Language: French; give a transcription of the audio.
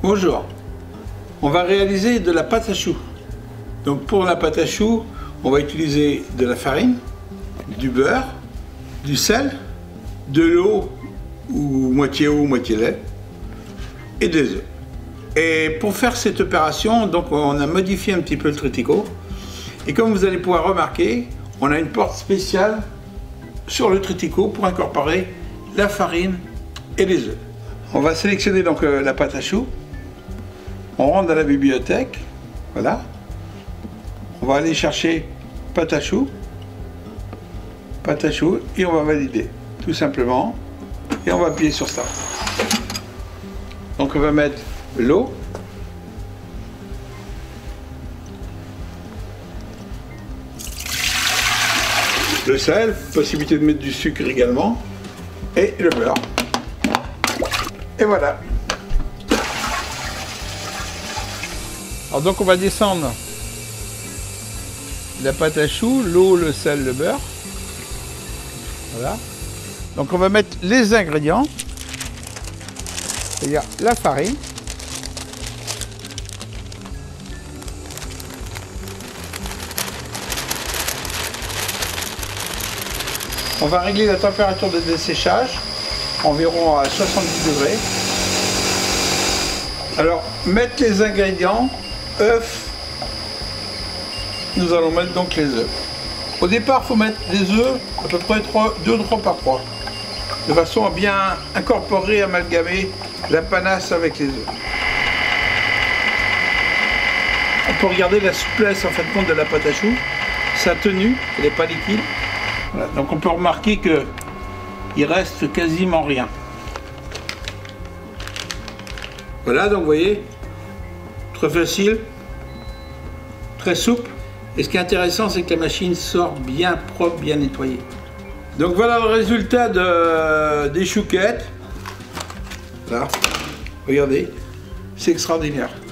Bonjour, on va réaliser de la pâte à choux. Donc pour la pâte à choux, on va utiliser de la farine, du beurre, du sel, de l'eau ou moitié eau, moitié lait et des œufs. Et pour faire cette opération, donc on a modifié un petit peu le triticot. Et comme vous allez pouvoir remarquer, on a une porte spéciale sur le triticot pour incorporer la farine et les œufs. On va sélectionner donc la pâte à choux. On rentre dans la bibliothèque, voilà. On va aller chercher pâte à choux et on va valider, tout simplement. Et on va appuyer sur Start. Donc on va mettre l'eau, le sel, possibilité de mettre du sucre également, et le beurre. Et voilà. Alors donc on va descendre la pâte à choux, l'eau, le sel, le beurre. Voilà. Donc on va mettre les ingrédients, c'est-à-dire la farine, on va régler la température de desséchage environ à 70 degrés. Alors mettre les ingrédients, œufs, nous allons mettre donc les œufs. Au départ, il faut mettre les œufs à peu près 2-3 par 3, de façon à bien incorporer, amalgamer la panasse avec les œufs. On peut regarder la souplesse en fin de compte de la pâte à choux, sa tenue, elle n'est pas liquide. Voilà. Donc on peut remarquer qu'il reste quasiment rien. Voilà, donc vous voyez, très facile, très souple. Et ce qui est intéressant, c'est que la machine sort bien propre, bien nettoyée. Donc voilà le résultat des chouquettes. Là, regardez, c'est extraordinaire.